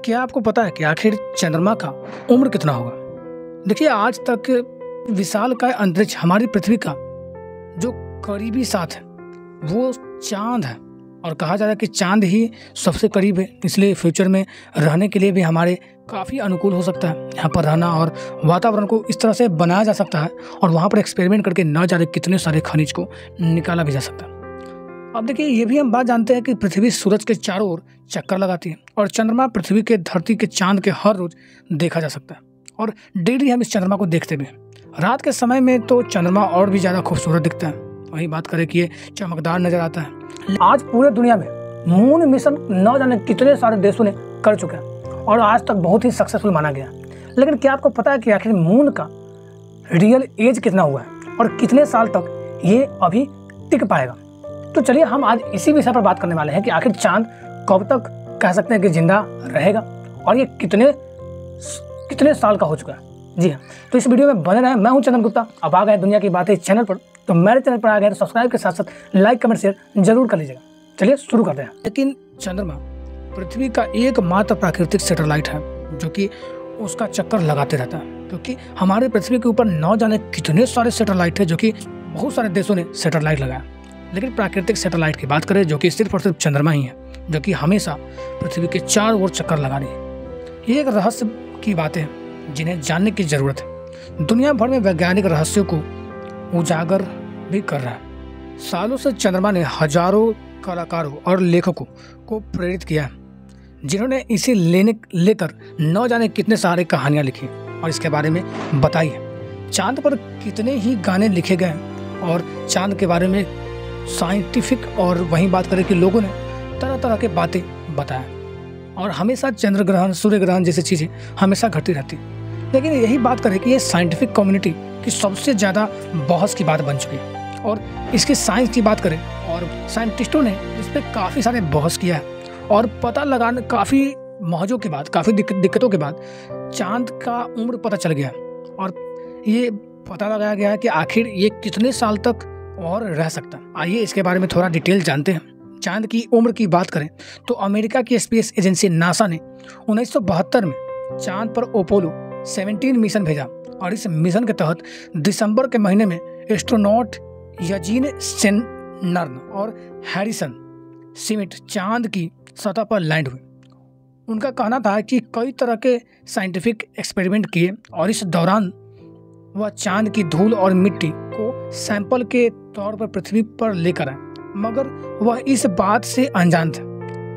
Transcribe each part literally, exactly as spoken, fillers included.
क्या आपको पता है कि आखिर चंद्रमा का उम्र कितना होगा? देखिए, आज तक विशालकाय अंतरिक्ष हमारी पृथ्वी का जो करीबी साथ है वो चांद है, और कहा जा रहा है कि चांद ही सबसे करीब है, इसलिए फ्यूचर में रहने के लिए भी हमारे काफ़ी अनुकूल हो सकता है। यहाँ पर रहना और वातावरण को इस तरह से बनाया जा सकता है और वहाँ पर एक्सपेरिमेंट करके न जाने कितने सारे खनिज को निकाला भी जा सकता है। अब देखिए, ये भी हम बात जानते हैं कि पृथ्वी सूरज के चारों ओर चक्कर लगाती है और चंद्रमा पृथ्वी के धरती के चांद के हर रोज देखा जा सकता है और डेली हम इस चंद्रमा को देखते भी हैं। रात के समय में तो चंद्रमा और भी ज़्यादा खूबसूरत दिखता है। वहीं बात करें कि ये चमकदार नजर आता है। आज पूरे दुनिया में मून मिशन न जाने कितने सारे देशों ने कर चुके हैं और आज तक बहुत ही सक्सेसफुल माना गया। लेकिन क्या आपको पता है कि आखिर मून का रियल एज कितना हुआ है और कितने साल तक ये अभी टिक पाएगा? तो चलिए हम आज इसी विषय पर बात करने वाले हैं कि आखिर चांद कब तक कह सकते हैं कि जिंदा रहेगा और ये कितने कितने साल का हो चुका है। जी हाँ, तो इस वीडियो में बने रहें। मैं हूं चंदन गुप्ता। अब आ गए दुनिया की बातें इस चैनल पर, तो मेरे चैनल पर आ गए तो सब्सक्राइब के साथ साथ लाइक कमेंट शेयर जरूर कर लीजिएगा। चलिए शुरू करते हैं। लेकिन चंद्रमा पृथ्वी का एकमात्र प्राकृतिक सैटेलाइट है जो कि उसका चक्कर लगाते रहता है, क्योंकि हमारे पृथ्वी के ऊपर न जाने कितने सारे सैटेलाइट है जो कि बहुत सारे देशों ने सैटेलाइट लगाया। लेकिन प्राकृतिक सैटेलाइट की बात करें जो कि सिर्फ और सिर्फ चंद्रमा ही है जो कि हमेशा पृथ्वी के चारों ओर चक्कर लगा रही है। ये एक रहस्य की बातें हैं जिन्हें जानने की जरूरत है। दुनिया भर में वैज्ञानिक रहस्यों को उजागर भी कर रहा है। सालों से चंद्रमा ने हजारों कलाकारों और लेखकों को प्रेरित किया है, जिन्होंने इसे लेने लेकर न जाने कितने सारे कहानियां लिखी और इसके बारे में बताई है। चांद पर कितने ही गाने लिखे गए और चांद के बारे में साइंटिफिक और वहीं बात करें कि लोगों ने तरह तरह के बातें बताया और हमेशा चंद्र ग्रहण सूर्य ग्रहण जैसी चीज़ें हमेशा घटती रहती है। लेकिन यही बात करें कि ये साइंटिफिक कम्युनिटी की सबसे ज़्यादा बहस की बात बन चुकी है और इसकी साइंस की बात करें और साइंटिस्टों ने इस पर काफ़ी सारे बहस किया है और पता लगाने काफ़ी मौजों के बाद काफ़ी दिक्कतों के बाद चांद का उम्र पता चल गया और ये पता लगाया गया है कि आखिर ये कितने साल तक और रह सकता। आइए इसके बारे में थोड़ा डिटेल जानते हैं। चांद की उम्र की बात करें तो अमेरिका की स्पेस एजेंसी नासा ने उन्नीस सौ बहत्तर में चांद पर अपोलो सत्रह मिशन भेजा और इस मिशन के तहत दिसंबर के महीने में एस्ट्रोनॉट यजीन सेनर्न और हैरिसन सिमिट चांद की सतह पर लैंड हुए। उनका कहना था कि कई तरह के साइंटिफिक एक्सपेरिमेंट किए और इस दौरान वह चांद की धूल और मिट्टी को सैंपल के तौर पर पृथ्वी पर लेकर आए, मगर वह इस बात से अनजान थे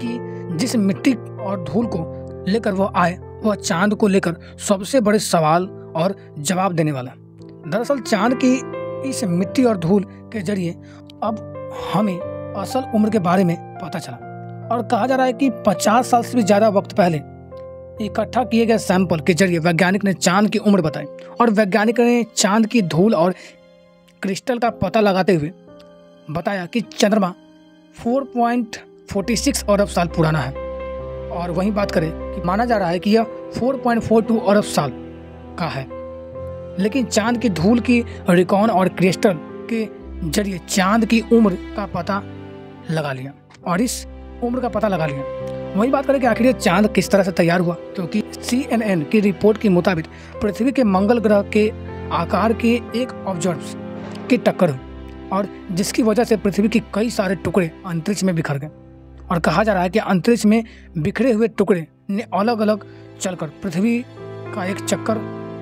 कि जिस मिट्टी और धूल को लेकर वह आए वह चांद को लेकर सबसे बड़े सवाल और जवाब देने वाला। दरअसल चांद की इस मिट्टी और धूल के जरिए अब हमें असल उम्र के बारे में पता चला और कहा जा रहा है कि पचास साल से भी ज्यादा वक्त पहले इकट्ठा किए गए सैंपल के जरिए वैज्ञानिक ने चांद की उम्र बताई और वैज्ञानिक ने चांद की धूल और क्रिस्टल का पता लगाते हुए बताया कि चंद्रमा चार पॉइंट चार छह अरब साल पुराना है। और वहीं बात करें कि माना जा रहा है कि यह चार पॉइंट चार दो अरब साल का है। लेकिन चांद की धूल की रिकॉन और क्रिस्टल के जरिए चांद की उम्र का पता लगा लिया और इस उम्र का पता लगा लिया। वही बात करें कि आखिर चांद किस तरह से तैयार हुआ, क्योंकि सी एन एन की रिपोर्ट के मुताबिक पृथ्वी के मंगल ग्रह के आकार के एक ऑब्जर्व की टक्कर हुई और जिसकी वजह से पृथ्वी की कई सारे टुकड़े अंतरिक्ष में बिखर गए। और कहा जा रहा है कि अंतरिक्ष में बिखरे हुए टुकड़े ने अलग अलग चलकर पृथ्वी का एक चक्कर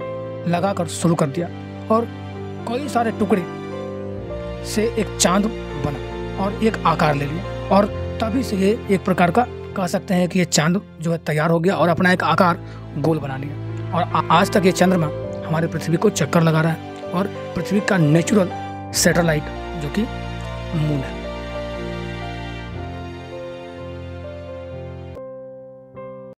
लगाकर शुरू कर दिया और कई सारे टुकड़े से एक चांद बना और एक आकार ले लिया और तभी से ये एक प्रकार का कह सकते हैं कि ये चांद जो है तैयार हो गया और अपना एक आकार गोल बना लिया। और आज तक ये चंद्रमा हमारे पृथ्वी को चक्कर लगा रहा है और पृथ्वी का नेचुरल सैटेलाइट जो कि मून है।